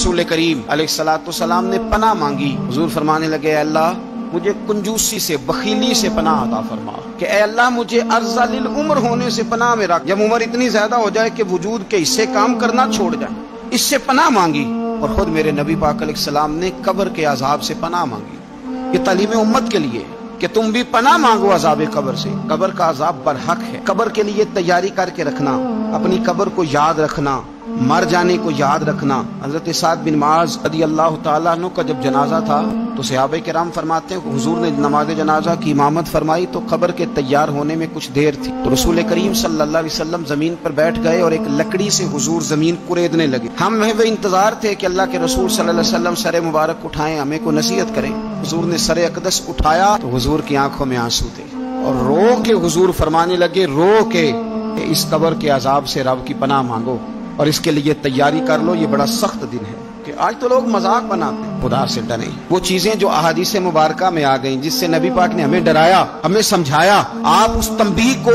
रसूल करीम अलैहिस्सलाम ने पनाह मांगी। हुजूर फरमाने लगे, अल्लाह मुझे कंजूसी से, बखीली से पनाह अता फरमा, कि ऐ अल्लाह मुझे अर्ज़लिल उम्र होने से पनाह में रख, जब उम्र इतनी ज्यादा हो जाए कि वजूद के हिस्से काम करना छोड़ जाए, इससे पनाह मांगी। और खुद मेरे नबी पाक अलैहिस्सलाम ने कब्र के अजाब से पनाह मांगी। ये तालीम उम्मत के लिए कि तुम भी पनाह मांगो अजाब कब्र से। कब्र का अजाब बरहक है। कब्र के लिए तैयारी करके रखना, अपनी कब्र को याद रखना, मर जाने को याद रखना। हजरत साद बिन मुआज़ रज़ियल्लाहु ताला अन्हु का जब जनाजा था तो सहाबे किराम फरमाते हैं हुजूर ने नमाज जनाजा की इमामत फरमाई तो कब्र के तैयार होने में कुछ देर थी, तो रसूल करीम सल्लल्लाहु अलैहि वसल्लम जमीन पर बैठ गए और एक लकड़ी से हुजूर जमीन कुरेदने लगे। हम वे इंतजार थे कि अल्लाह के रसूल सल्लल्लाहु अलैहि वसल्लम सर मुबारक उठाएं, हमें को नसीहत करें। हुजूर ने सर अक़दस उठाया तो हुजूर की आंखों में आंसू थे और रो के हुजूर फरमाने लगे, रो के इस कब्र के अजाब से रब की पनाह मांगो और इसके लिए तैयारी कर लो, ये बड़ा सख्त दिन है। कि आज तो लोग मजाक बनाते हैं, खुदा से डरें। वो चीजें जो अहादीस मुबारका में आ गई, जिससे नबी पाक ने हमें डराया, हमें समझाया, आप उस तंबीह को,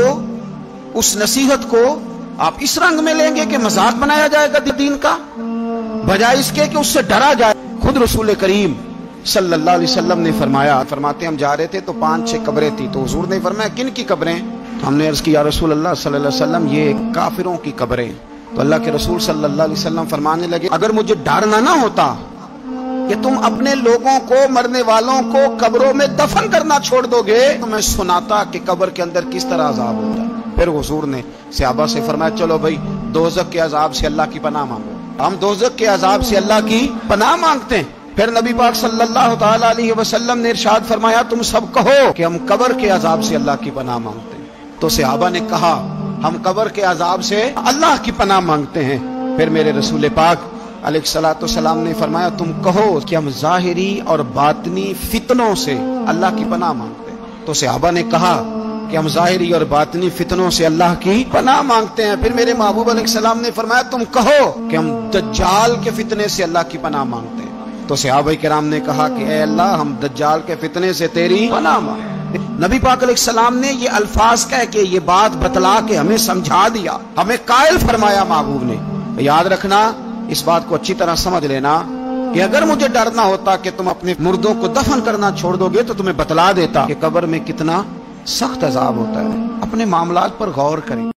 उस नसीहत को आप इस रंग में लेंगे कि मजाक बनाया जाएगा दीन का, बजाय इसके कि उससे डरा जाए। खुद रसूल करीम सल्लल्लाहु अलैहि वसल्लम ने फरमाया, फरमाते हम जा रहे थे तो 5-6 कब्रें थी, तो हुजूर ने फरमाया किन की कब्रें? तो हमने अर्ज किया रसूल अल्लाह सल्लल्लाहु अलैहि वसल्लम ये काफिरों की कब्रें। तो अल्लाह के रसूल सल्लल्लाहु अलैहि वसल्लम फरमाने लगे, अगर मुझे डर ना होता कि तुम अपने लोगों को, मरने वालों को कब्रों में दफन करना छोड़ दोगे तो मैं सुनाता कि कब्र के अंदर किस तरह अजाब होता है। फिर हुजूर ने सहाबा से फरमाया, चलो भाई दोज़ख के अजाब से अल्लाह की पनाह मांगो। हम दोज़ख के अजाब से अल्लाह की पनाह मांगते हैं। फिर नबी पाक सल्लल्लाहु ताला अलैहि वसल्लम ने इरशाद फरमाया, तुम सब कहो कि हम कब्र के अजाब से अल्लाह की पनाह मांगते हैं। तो सहाबा ने कहा, हम कब्र के अजाब से अल्लाह की पनाह मांगते हैं। फिर मेरे रसूल पाक अलैहिस्सलाम ने फरमाया, तुम कहो कि हम ज़ाहिरी और बातनी फितनों से अल्लाह की पनाह मांगते हैं। तो सहाबा ने कहा कि हम ज़ाहिरी और बातनी फितनों से अल्लाह की पनाह मांगते हैं। फिर मेरे महबूब अलैहिस्सलाम ने फरमाया, तुम कहो कि हम दज्जाल के फितने से अल्लाह की पनाह मांगते हैं। तो सहाबा किराम ने कहा कि ऐ अल्लाह हम दज्जाल के फितने से तेरी पनाह मांगते। नबी पाक अलैहिस्सलाम ने ये अल्फाज कह के ये बात बतला के हमें समझा दिया, हमें कायल फरमाया महबूब ने। याद रखना, इस बात को अच्छी तरह समझ लेना कि अगर मुझे डरना होता कि तुम अपने मुर्दों को दफन करना छोड़ दोगे तो तुम्हें बतला देता कि कब्र में कितना सख्त अजाब होता है। अपने मामलात पर गौर करें।